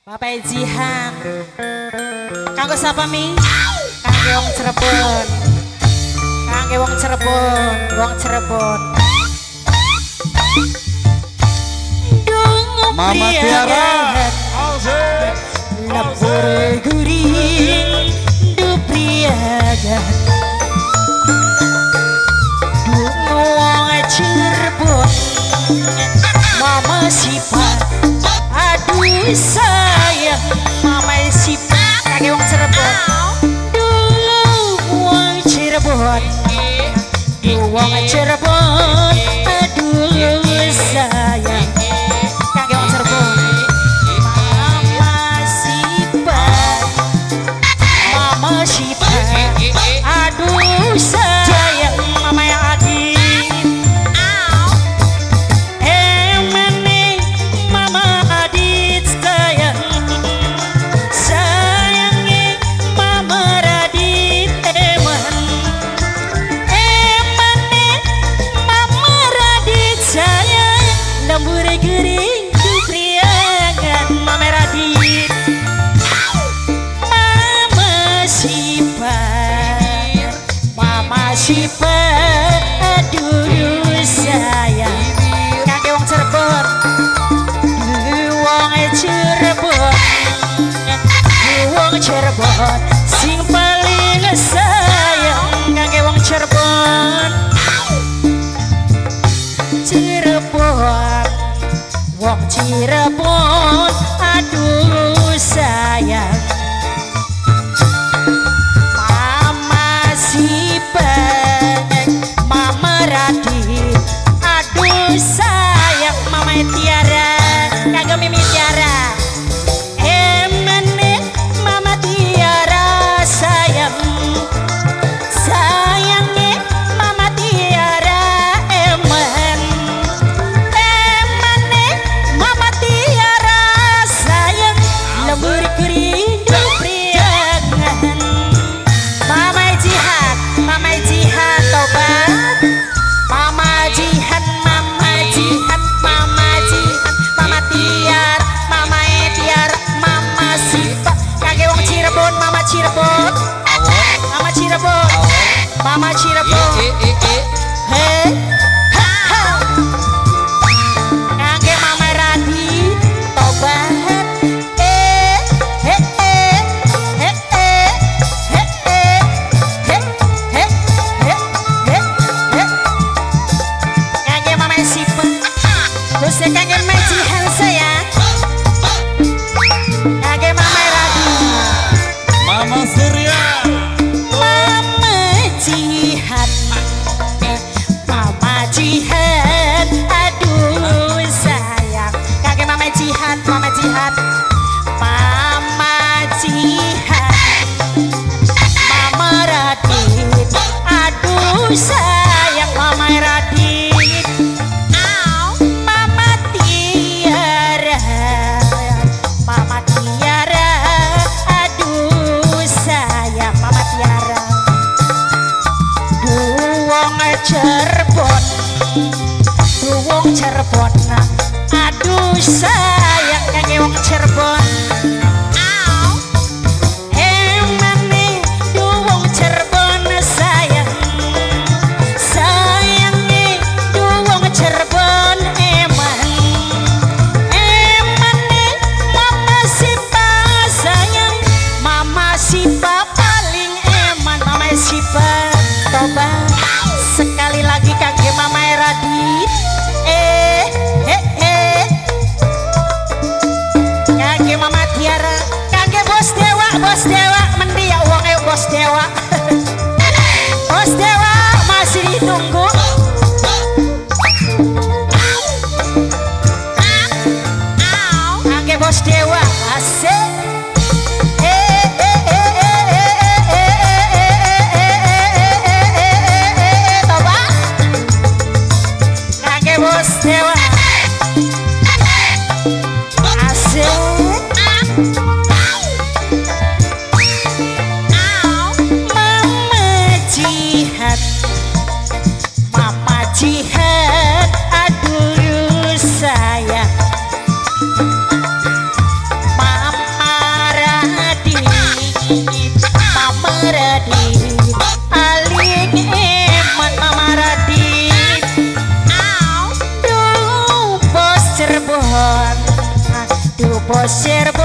Bapak Jihan, kanggo sapa mi? Kangge wong Cirebon, kangge wong Cirebon, wong Cirebon. Mama Tiara, lapor guring du priaga, dungu wong Cirebon, mama sifat. Aduh sayang mama sifat kage wong Cirebon. Dulu wong Cirebon, wong Cirebon. Aduh sayang kage wong Cirebon. Mama sifat, mama sifat. Aduh sayang mama yang adil. Sifat, aduh sayang kage wong Cirebon, wong Cirebon, wong Cirebon, sing paling sayang kage wong Cirebon, Cirebon, wong Cirebon, aduh sayang. Aduh sayang mama Tiara, kagak Mimi Tiara. Emane mama Tiara sayang, sayangnya mama Tiara eman. Emane mama Tiara sayang, lembur kerindu priangan. Mama Jihan, mama Jihan tobat. Mama Jihan, mama Jihan, mama Jihan, mama Tiar, mama Tiar, mama Sifat, kage wong Cirebon, mama Cirebon, mama Cirebon, mama Cirebon, hei, kage mama Radi, tobat, kage Jihan sayang, kage mama Radi, Mama Surya, mama Jihan, mama Jihan, aduh sayang, kage mama Jihan, mama Jihan, mama Jihan, mama Radit, aduh sayang mama Radit. Cirebon, wong Cirebon, aduh sayang kage wong Cirebon. Emane wong Cirebon sayang, sayangnya wong Cirebon eman. Emane mama Sipa sayang, mama Sipa paling eman, mama Sipa tobat. Sekali lagi kage mama Radit, kage mama Tiara, kage bos Dewa mendi ya uangnya bos Dewa. Bos Dewa masih ditunggu. Kage bos Dewa asik. Bos Dewa asik. Mama Jihan, mama Jihan, aduh sayang. Mama bos Cirebon